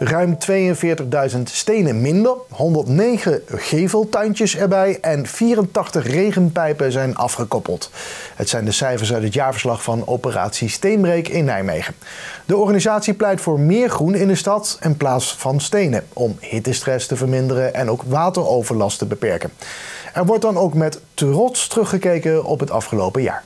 Ruim 42.000 stenen minder, 109 geveltuintjes erbij en 84 regenpijpen zijn afgekoppeld. Het zijn de cijfers uit het jaarverslag van Operatie Steenbreek in Nijmegen. De organisatie pleit voor meer groen in de stad in plaats van stenen, om hittestress te verminderen en ook wateroverlast te beperken. Er wordt dan ook met trots teruggekeken op het afgelopen jaar.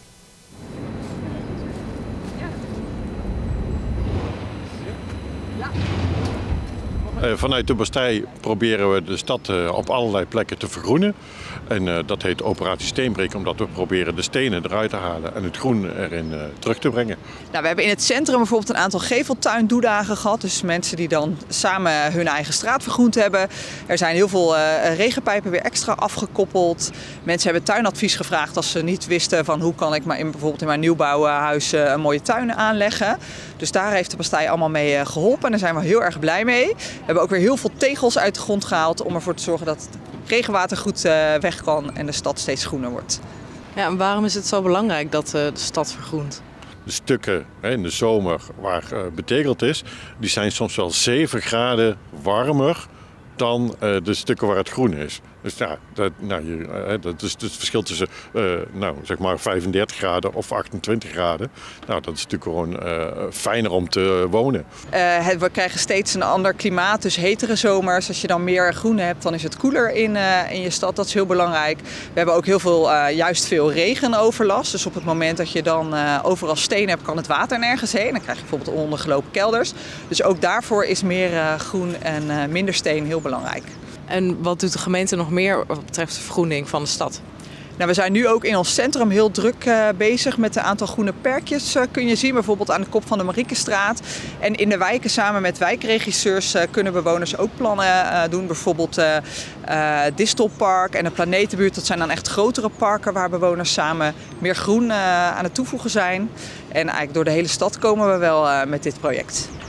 Vanuit de Bastei proberen we de stad op allerlei plekken te vergroenen. En dat heet Operatie Steenbreek, omdat we proberen de stenen eruit te halen en het groen erin terug te brengen. Nou, we hebben in het centrum bijvoorbeeld een aantal geveltuindoedagen gehad. Dus mensen die dan samen hun eigen straat vergroend hebben. Er zijn heel veel regenpijpen weer extra afgekoppeld. Mensen hebben tuinadvies gevraagd als ze niet wisten van hoe kan ik bijvoorbeeld in mijn nieuwbouwhuis een mooie tuin aanleggen. Dus daar heeft de Bastei allemaal mee geholpen en daar zijn we heel erg blij mee. We hebben ook weer heel veel tegels uit de grond gehaald om ervoor te zorgen dat het regenwater goed weg kan en de stad steeds groener wordt. Ja, en waarom is het zo belangrijk dat de stad vergroent? De stukken in de zomer waar betegeld is, die zijn soms wel 7 graden warmer dan de stukken waar het groen is. Dus ja, dat is het verschil tussen zeg maar 35 graden of 28 graden. Nou, dat is natuurlijk gewoon fijner om te wonen. We krijgen steeds een ander klimaat, dus hetere zomers. Als je dan meer groen hebt, dan is het koeler in je stad. Dat is heel belangrijk. We hebben ook heel veel, juist veel regenoverlast. Dus op het moment dat je dan overal steen hebt, kan het water nergens heen. Dan krijg je bijvoorbeeld ondergelopen kelders. Dus ook daarvoor is meer groen en minder steen heel belangrijk. En wat doet de gemeente nog meer wat betreft de vergroening van de stad? Nou, we zijn nu ook in ons centrum heel druk bezig met een aantal groene perkjes. Kun je zien, bijvoorbeeld aan de kop van de Mariekestraat. En in de wijken samen met wijkregisseurs kunnen bewoners ook plannen doen. Bijvoorbeeld Distelpark en de Planetenbuurt. Dat zijn dan echt grotere parken waar bewoners samen meer groen aan het toevoegen zijn. En eigenlijk door de hele stad komen we wel met dit project.